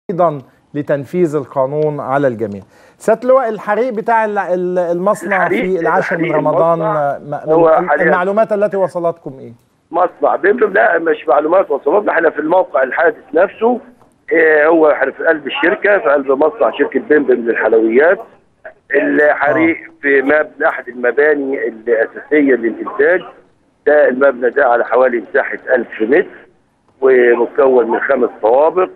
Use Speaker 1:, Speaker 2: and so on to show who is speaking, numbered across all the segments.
Speaker 1: أيضا لتنفيذ القانون على الجميع. سيادة اللواء، الحريق بتاع المصنع في العاشر من رمضان، المعلومات التي وصلتكم ايه؟
Speaker 2: مصنع بيمبم، لا مش معلومات وصلتنا، احنا في الموقع الحادث نفسه. هو احنا في قلب الشركه، في قلب مصنع شركه بيمبم للحلويات. الحريق في مبنى احد المباني الاساسيه للانتاج. ده المبنى ده على حوالي مساحه 1000 متر ومكون من 5 طوابق.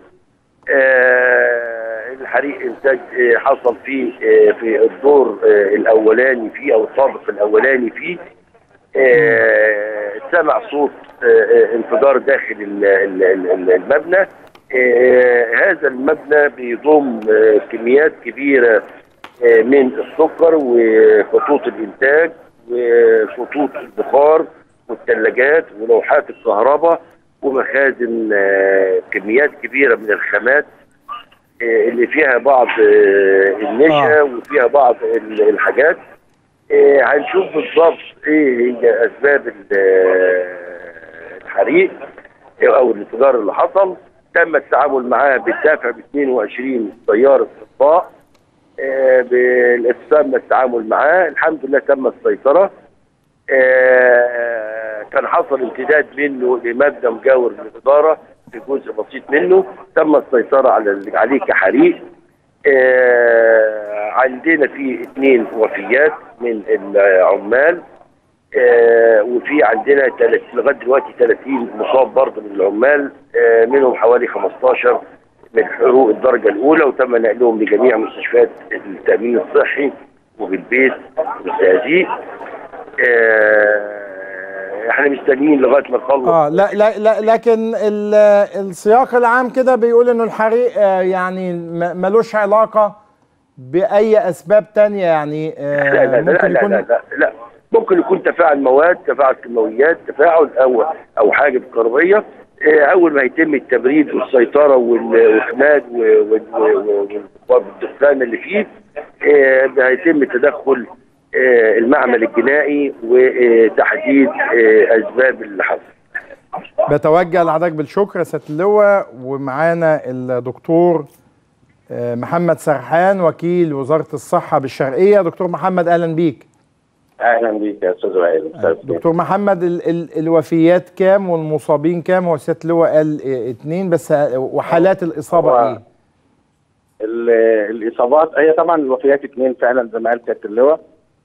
Speaker 2: الحريق انتاج حصل فيه في الدور الاولاني فيه او الطابق الاولاني فيه. سمع صوت انفجار داخل المبنى. هذا المبنى بيضم كميات كبيره من السكر وخطوط الانتاج وخطوط البخار والثلاجات ولوحات الكهرباء ومخازن، كميات كبيره من الخامات اللي فيها بعض النشا وفيها بعض الحاجات. هنشوف بالظبط ايه هي اسباب الحريق او الانفجار اللي حصل. تم التعامل معاه بالدافع ب 22 سياره اطفاء. تم التعامل معاه، الحمد لله تم السيطره. كان حصل امتداد منه لمبنى مجاور للاداره في جزء بسيط منه، تم السيطره عليه كحريق. عندنا في 2 وفيات من العمال، وفي عندنا لغايه دلوقتي 30 مصاب برضه من العمال، منهم حوالي 15 من حروق الدرجه الاولى، وتم نقلهم لجميع مستشفيات التامين الصحي وبالبيت والتهذيب. احنا مستنيين لغايه ما نخلص.
Speaker 1: لا لكن السياق العام كده بيقول انه الحريق يعني ملوش علاقه باي اسباب تانية، يعني ممكن يكون
Speaker 2: لا ممكن يكون تفاعل مواد، تفاعل كيماويات، تفاعل او حاجه كهربائيه. اول ما يتم التبريد والسيطره والاخماد والدخان اللي فيه، هيتم تدخل المعمل الجنائي وتحديد اسباب اللي حصل.
Speaker 1: بتوجه لحضرتك بالشكر يا سياده اللواء. ومعانا الدكتور محمد سرحان، وكيل وزاره الصحه بالشرقيه. دكتور محمد، اهلا بيك.
Speaker 3: اهلا بيك يا استاذ وائل.
Speaker 1: دكتور محمد، الوفيات كام والمصابين كام؟ هو سياده اللواء قال 2 بس، وحالات الاصابه ايه؟
Speaker 3: الاصابات هي طبعا الوفيات 2 فعلا زي ما قال سياده اللواء.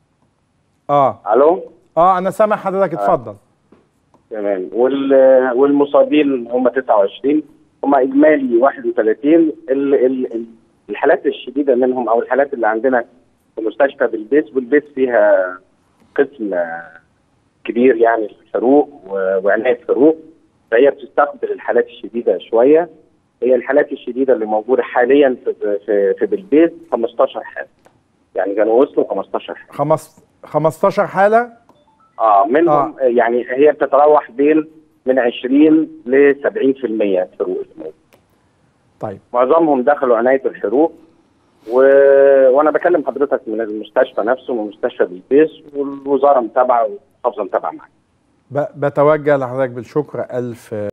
Speaker 1: الو. انا سامع حضرتك، اتفضل.
Speaker 3: تمام. والمصابين هم 29، هم اجمالي 31. الحالات الشديده منهم او الحالات اللي عندنا في مستشفى بالبيس فيها قسم كبير يعني الحروق وعنايه الحروق، فهي بتستقبل الحالات الشديده شويه. هي الحالات الشديده اللي موجوده حاليا في بالبيس 15 حاله، يعني كانوا وصلوا 15 حاله.
Speaker 1: 15 حاله؟
Speaker 3: منهم يعني هي بتتراوح بين من 20 ل 70% حروق.
Speaker 1: طيب
Speaker 3: معظمهم دخلوا عنايه الحروق، وانا بكلم حضرتك من المستشفى نفسه، من مستشفى بالبيس، والوزاره متابعه والمحافظه متابعه معاك.
Speaker 1: بتوجه لحضرتك بالشكر. ألف